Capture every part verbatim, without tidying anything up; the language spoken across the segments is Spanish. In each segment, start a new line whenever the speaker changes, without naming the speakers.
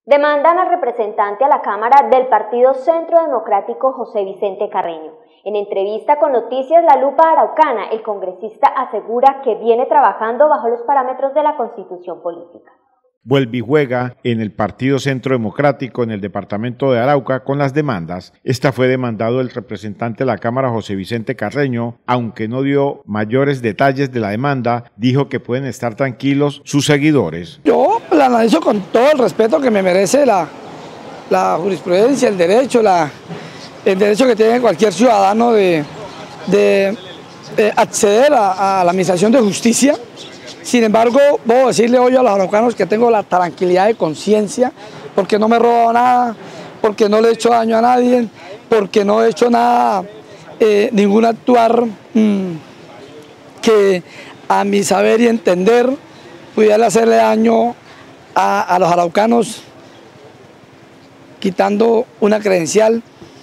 Demandan al representante a la Cámara del Partido Centro Democrático José Vicente Carreño. En entrevista con Noticias La Lupa Araucana, el congresista asegura que viene trabajando bajo los parámetros de la Constitución política.
Vuelve y juega en el Partido Centro Democrático en el departamento de Arauca con las demandas. Esta fue demandado el representante de la Cámara José Vicente Carreño, aunque no dio mayores detalles de la demanda, dijo que pueden estar tranquilos sus seguidores.
Yo la analizo con todo el respeto que me merece la, la jurisprudencia, el derecho, la, el derecho que tiene cualquier ciudadano de, de, de acceder a, a la administración de justicia. Sin embargo, voy a decirle hoy a los araucanos que tengo la tranquilidad de conciencia, porque no me he robado nada, porque no le he hecho daño a nadie, porque no he hecho nada, eh, ningún actuar mmm, que a mi saber y entender pudiera hacerle daño a, a los araucanos, quitando una credencial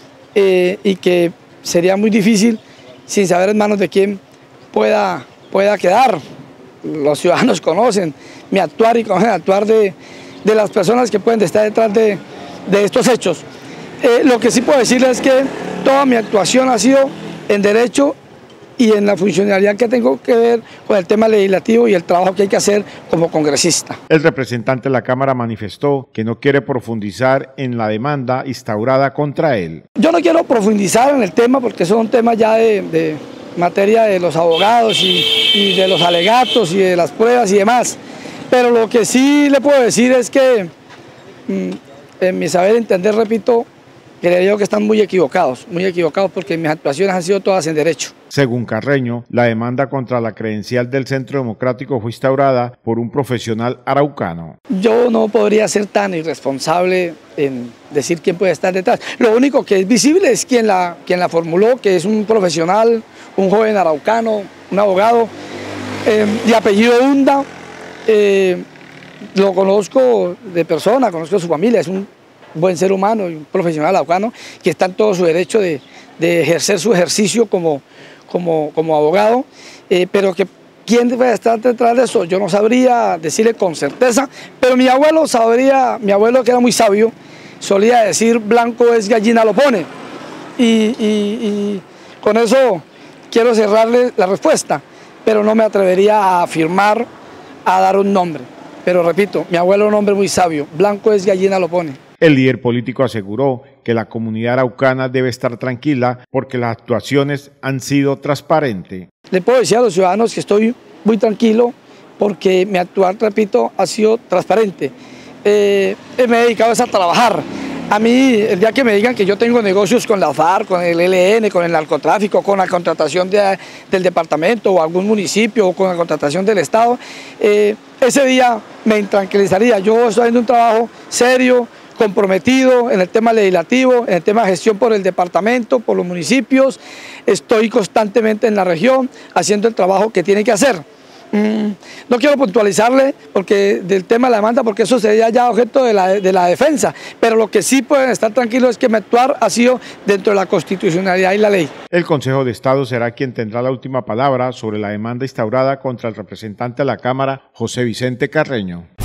eh, y que sería muy difícil, sin saber en manos de quién pueda, pueda quedar. Los ciudadanos conocen mi actuar y conocen el actuar de, de las personas que pueden estar detrás de, de estos hechos. Eh, lo que sí puedo decirles es que toda mi actuación ha sido en derecho y en la funcionalidad que tengo que ver con el tema legislativo y el trabajo que hay que hacer como congresista.
El representante de la Cámara manifestó que no quiere profundizar en la demanda instaurada contra él.
Yo no quiero profundizar en el tema porque eso es un tema ya de... de materia de los abogados y, y de los alegatos y de las pruebas y demás, pero lo que sí le puedo decir es que mmm, en mi saber entender, repito, creo que están muy equivocados, muy equivocados porque mis actuaciones han sido todas en derecho.
Según Carreño, la demanda contra la credencial del Centro Democrático fue instaurada por un profesional araucano.
Yo no podría ser tan irresponsable en decir quién puede estar detrás. Lo único que es visible es quien la, quien la formuló, que es un profesional, un joven araucano, un abogado eh, de apellido Hunda. Eh, lo conozco de persona, conozco a su familia, es un buen ser humano y un profesional araucano que está en todo su derecho de, de ejercer su ejercicio como, como, como abogado, eh, pero que quién debe estar detrás de eso yo no sabría decirle con certeza, pero mi abuelo sabría, mi abuelo que era muy sabio, solía decir blanco es gallina lo pone, y, y, y con eso quiero cerrarle la respuesta, pero no me atrevería a afirmar, a dar un nombre, pero repito, mi abuelo es un hombre muy sabio, blanco es gallina lo pone.
El líder político aseguró que la comunidad araucana debe estar tranquila porque las actuaciones han sido transparentes.
Le puedo decir a los ciudadanos que estoy muy tranquilo porque mi actuar, repito, ha sido transparente. Eh, me he dedicado a trabajar. A mí, el día que me digan que yo tengo negocios con la FARC, con el E L N, con el narcotráfico, con la contratación de, del departamento o algún municipio o con la contratación del Estado, eh, ese día me intranquilizaría. Yo estoy haciendo un trabajo serio, comprometido en el tema legislativo, en el tema de gestión por el departamento, por los municipios. Estoy constantemente en la región haciendo el trabajo que tiene que hacer. Mm, no quiero puntualizarle porque del tema de la demanda, porque eso sería ya objeto de la, de la defensa, pero lo que sí pueden estar tranquilos es que mi actuar ha sido dentro de la constitucionalidad y la ley.
El Consejo de Estado será quien tendrá la última palabra sobre la demanda instaurada contra el representante de la Cámara, José Vicente Carreño.